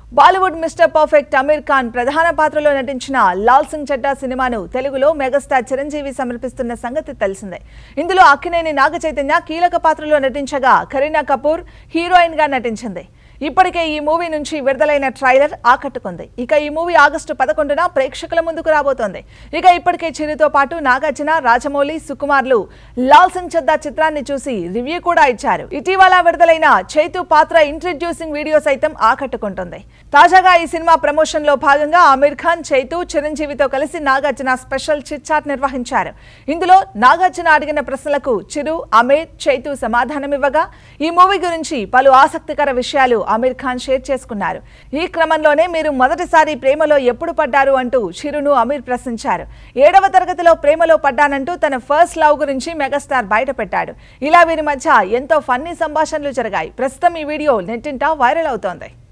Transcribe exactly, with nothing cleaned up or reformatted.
Bollywood mister perfect Aamir Khan ప్రధాన పాత్రలో నటించిన లాల్ సింగ్ చడ్డా సినిమాను తెలుగులో మెగాస్టార్ చిరంజీవి సమర్పిస్తున్న సంగతి తెలిసిందే. ఇందులో అక్కినేని నాగ చైతన్య కీలక పాత్రలో నటించగా కరీనా కపూర్ హీరోయిన్ గా నటించింది. ఇప్పటికే ఈ మూవీ నుంచి విడుదలైన ట్రైలర్ ఆకట్టుకుంది. ఇక ఈ మూవీ ఆగస్టు పదకొండున ప్రేక్షకుల ముందుకు రాబోతోంది. ఇక ఇప్పటికే చిరుతో పాటు నాగార్జున, రాజమౌళి, సుకుమార్లు లాల్ సింగ్ చద్దా చిత్రాన్ని చూసి రివ్యూ కూడా ఇచ్చారు. ఇటీవల విడుదలైన చైతు పాత్ర ఇంట్రడ్యూసింగ్ వీడియో సైతం ఆకట్టుకుంటుంది. తాజాగా ఈ సినిమా ప్రమోషన్ లో భాగంగా అమీర్ ఖాన్, చైతు, చిరంజీవితో కలిసి నాగార్జున స్పెషల్ చిట్ చాట్ నిర్వహించారు. ఇందులో నాగార్జున అడిగిన ప్రశ్నలకు చిరు, అమీర్, చైతు సమాధానమివ్వగా ఈ మూవీ గురించి పలు ఆసక్తికర విషయాలు అమీర్ ఖాన్ షేర్ చేసుకున్నారు. ఈ క్రమంలోనే మీరు మొదటిసారి ప్రేమలో ఎప్పుడు పడ్డారు అంటూ చిరును అమీర్ ప్రశ్నించారు. ఏడవ తరగతిలో ప్రేమలో పడ్డానంటూ తన ఫస్ట్ లవ్ గురించి మెగాస్టార్ బయటపెట్టాడు. ఇలా వీరి మధ్య ఎంతో ఫన్నీ సంభాషణలు జరిగాయి. ప్రస్తుతం ఈ వీడియో నెట్టింట వైరల్ అవుతోంది.